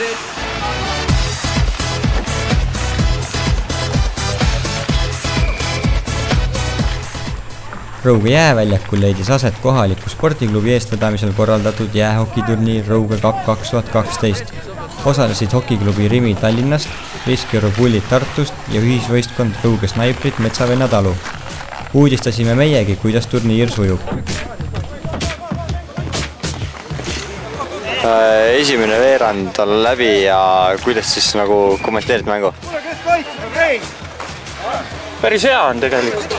Rõuge jääväljakul leidis aset kohaliku spordiklubi eestvedamisel korraldatud jäähokiturniir Rõuge Cup 2012. Osalesid hokiklubi Rimi Tallinnast, Veskijoru Pullid Tartust ja ühisvõistkond Rõuge Snaiprid Metsavenna Talu. Uudistasime meiegi, kuidas turniir sujub. Esimene veerand on läbi ja kuidas siis nagu kommenteerid mängu? Päris hea on tegelikult.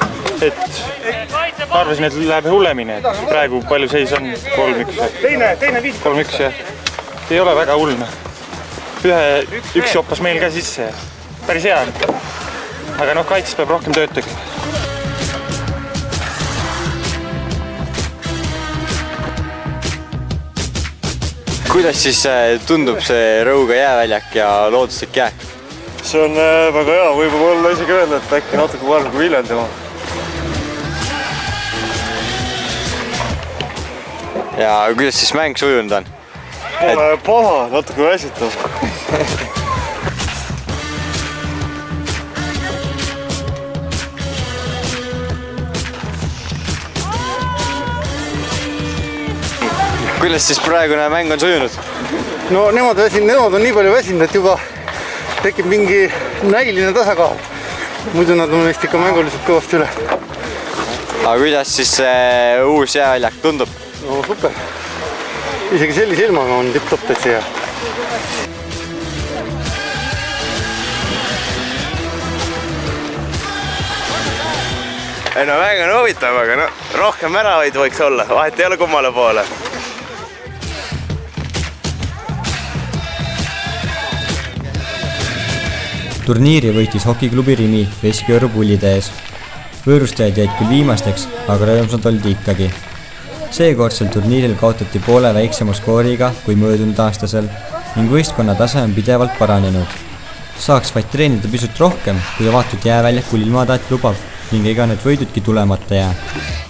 Arvasin, et läheb hullemini. Praegu palju seis on? 3-1. 3-1, jah. Ei ole väga hullne. Üks joppas meil ka sisse. Päris hea on. Aga kaitses peab rohkem tööd tegema. Kuidas siis tundub see Rõuge jääväljak ja looduslik jää? See on väga hea. Võib olla isegi öelda, et äkki natuke parem kui Viljandi oma. Ja kuidas siis mäng sujunud on? Paha, natuke väsitav. Kuidas siis praegune mäng on sujunud? No nemad on nii palju väsinud, et juba tekib mingi näiline tasakaal. Muidu nad on vist ikka mänguliselt kõvasti üle. Aga kuidas siis uus jääväljak tundub? No super. Isegi sellise ilmaga on tipp-topp täitsa hea. No mäng on huvitav, aga rohkem väravaid võiks olla. Vahet ei ole kummale poole. Turniiri võitis hokiklubi Rimi Veskijoru Pullide ees. Võõrustajad jäid küll viimasteks, aga rõõmsad oldi ikkagi. Seekordsel turniiril kaotati poole väiksema skooriga kui möödunud aastasel ning võistkonna tase on pidevalt paranenud. Saaks vaid treenida pisut rohkem, kui avatud jääväljakul ilmataat lubab ning ega need võidudki tulemata jää.